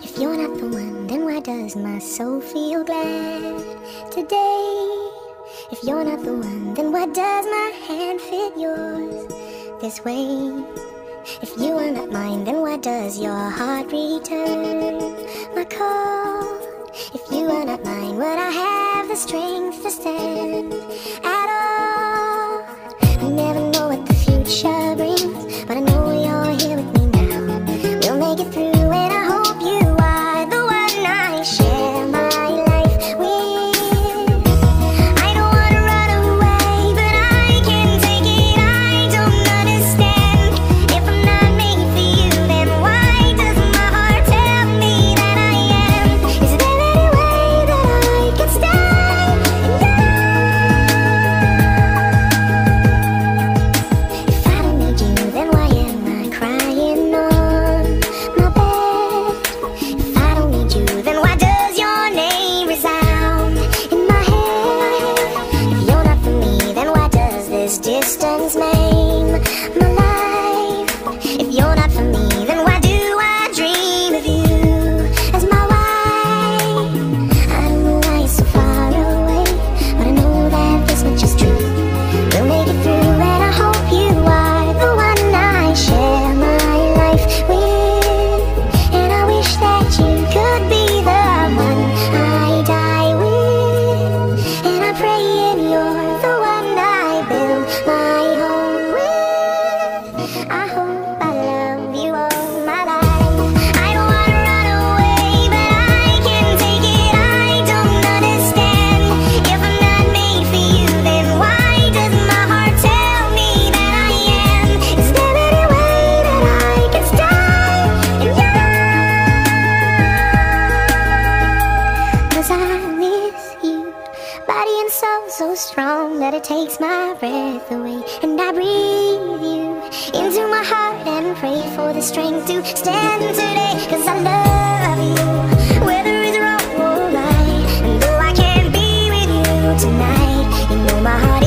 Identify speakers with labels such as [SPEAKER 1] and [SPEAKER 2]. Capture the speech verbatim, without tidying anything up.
[SPEAKER 1] If you're not the one, then why does my soul feel glad today? If you're not the one, then why does my hand fit yours this way? If you are not mine, then why does your heart return my call? If you are not mine, would I have the strength to stand at all? I never know what the future brings, but I know you're here with me now. We'll make it through, and I hope you are the one I share my life with. I don't wanna run away, but I can't take it. I don't understand. If I'm not made for you, then why does my heart tell me that I am? Is there any way that I can stay in love? If I don't need you, then why am I crying on my bed? If I don't need you, then why does your name resound in my head? If you're not for me, then why does this distance maim my life? If you're not for me, then why do I dream of you as my wife? I don't know why you're so far away, but I know that this much is true. We'll make it through, and I hope you are the one I share my life with. And I wish that you could be the one I die with. And I'm praying you're the one I build my home with. I hope I love you all my life. I don't wanna run away, but I can't take it. I don't understand. If I'm not made for you, then why does my heart tell me that I am? Is there any way that I can stay in your love? 'Cause I miss you, body and soul so strong that it takes my breath away. And I breathe you into my heart and pray for the strength to stand today. 'Cause I love you, whether it's wrong or right. And though I can't be with you tonight, you know my heart